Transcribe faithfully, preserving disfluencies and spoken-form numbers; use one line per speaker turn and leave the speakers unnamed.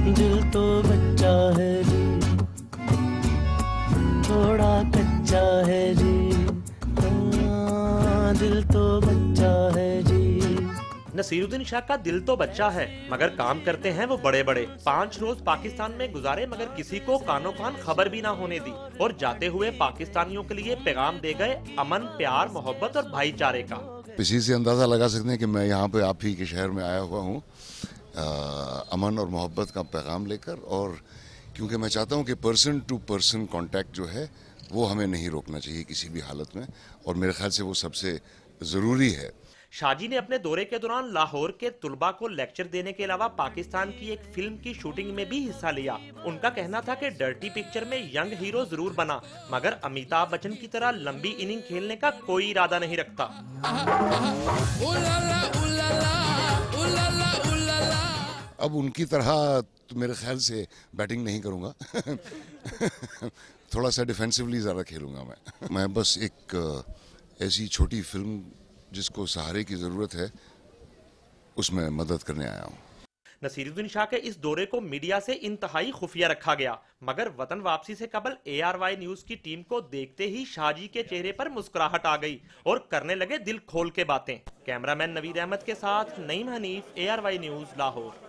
दिल तो बच्चा है जी, थोड़ा कच्चा है जी, हाँ, दिल तो बच्चा है जी।
नसीरुद्दीन शाह का दिल तो बच्चा है मगर काम करते हैं वो बड़े बड़े। पाँच रोज पाकिस्तान में गुजारे मगर किसी को कानो कान खबर भी ना होने दी, और जाते हुए पाकिस्तानियों के लिए पैगाम दे गए अमन, प्यार, मोहब्बत और भाईचारे का।
इसी से अंदाजा लगा सकते हैं कि मैं यहाँ पे आप ही के शहर में आया हुआ हूँ अमन और मोहब्बत का पैगाम लेकर, और क्योंकि मैं चाहता हूँ कि पर्सन टू पर्सन कांटेक्ट जो है वो हमें नहीं रोकना चाहिए किसी भी हालत में, और मेरे ख्याल से वो सबसे ज़रूरी है।
शाहजी ने अपने दौरे के दौरान लाहौर के तुलबा को लेक्चर देने के अलावा पाकिस्तान की एक फिल्म की शूटिंग में भी हिस्सा लिया। उनका कहना था कि डर्टी पिक्चर में यंग हीरो जरूर बना मगर अमिताभ बच्चन की तरह लंबी इनिंग खेलने का कोई इरादा नहीं रखता।
अब उनकी तरह तो मेरे ख्याल से बैटिंग नहीं करूंगा थोड़ा सा डिफेंसिवली ज़्यादा खेलूंगा मैं मैं बस एक ऐसी छोटी फिल्म जिसको सहारे की ज़रूरत है उसमें मदद करने आया हूँ।
नसीरुद्दीन शाह के इस दौरे को मीडिया से इंतहाई खुफिया रखा गया मगर वतन वापसी से कबल ए आर वाई न्यूज की टीम को देखते ही शाहजी के चेहरे पर मुस्कुराहट आ गई और करने लगे दिल खोल के बातें। कैमरामैन नवीद अहमद के साथ Naeem Hanif, A R Y news, Lahore.